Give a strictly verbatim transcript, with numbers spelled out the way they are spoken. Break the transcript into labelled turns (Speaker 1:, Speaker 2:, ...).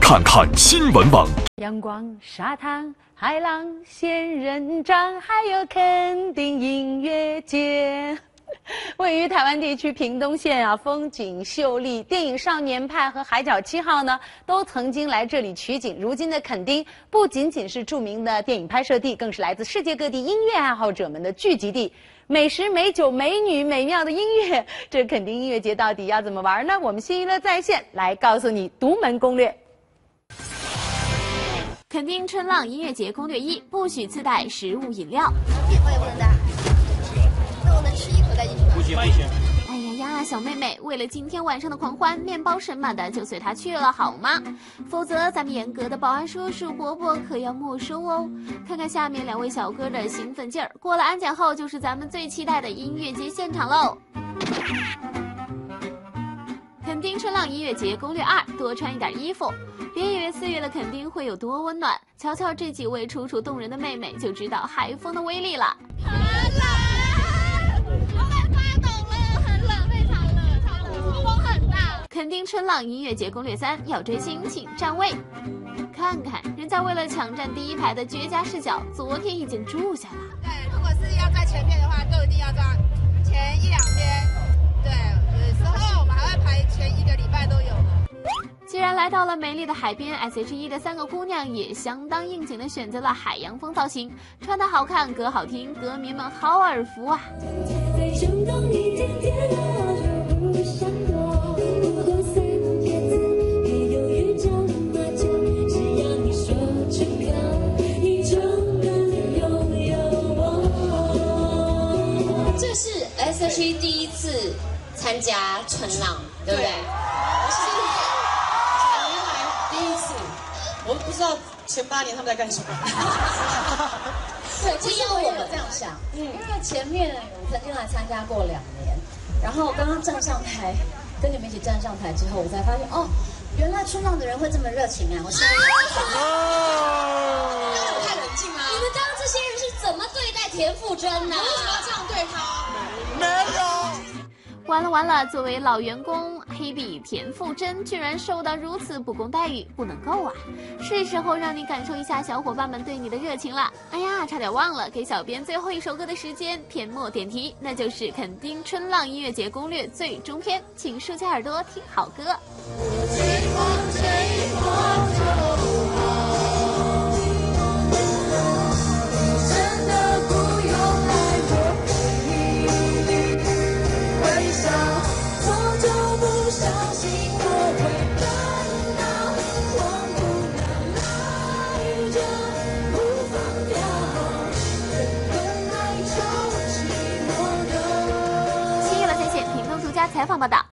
Speaker 1: 看看新闻网。
Speaker 2: 阳光、沙滩、海浪、仙人掌，还有垦丁音乐节。位于台湾地区屏东县啊，风景秀丽。电影《少年派》和《海角七号》呢，都曾经来这里取景。如今的垦丁不仅仅是著名的电影拍摄地，更是来自世界各地音乐爱好者们的聚集地。美食、美酒、美女、美妙的音乐，这垦丁音乐节到底要怎么玩呢？我们新娱乐在线来告诉你独门攻略。
Speaker 3: 垦丁春浪音乐节攻略一：不许自带食物饮料。
Speaker 4: 我也不能带。那我能吃一口再进去吗？
Speaker 5: 不行不行。
Speaker 3: 哎呀呀，小妹妹，为了今天晚上的狂欢，面包神马的就随他去了好吗？否则咱们严格的保安叔叔伯伯可要没收哦。看看下面两位小哥的兴奋劲儿，过了安检后就是咱们最期待的音乐节现场喽。垦丁春浪音乐节攻略二：多穿一点衣服。别以为四月的垦丁会有多温暖，瞧瞧这几位楚楚动人的妹妹，就知道海风的威力了。
Speaker 4: 好冷，我快发抖了，很冷，非常冷，超冷，风很大。
Speaker 3: 垦丁春浪音乐节攻略三：要追星请站位。看看人家为了抢占第一排的绝佳视角，昨天已经住下了。
Speaker 4: 对，如果是要在前面的话，都一定要在前一两天。对，有时候我们还会排前一个礼拜都有的。
Speaker 3: 既然来到了美丽的海边 ，S H E 的三个姑娘也相当应景的选择了海洋风造型，穿得好看，歌好听，歌迷们好耳福啊！
Speaker 6: 这是 S H E 第一次参加春浪，对不对？
Speaker 7: 我不知道前八年他们在干什么。
Speaker 6: 对，其实我也有这样想，嗯，因为前面我曾经来参加过两年，然后刚刚站上台，跟你们一起站上台之后，我才发现哦，原来春浪的人会这么热情啊！我现在
Speaker 7: 哦，太冷静了。
Speaker 6: 你们刚刚这些人是怎么对待田馥甄呢？
Speaker 7: 为什么要这样对他？
Speaker 5: 没有。
Speaker 3: 完了完了，作为老员工，黑笔田馥甄居然受到如此不公待遇，不能够啊！是时候让你感受一下小伙伴们对你的热情了。哎呀，差点忘了给小编最后一首歌的时间，片末点题，那就是垦丁春浪音乐节攻略最终篇，请竖起耳朵听好歌。新娱乐在线屏东独家采访报道。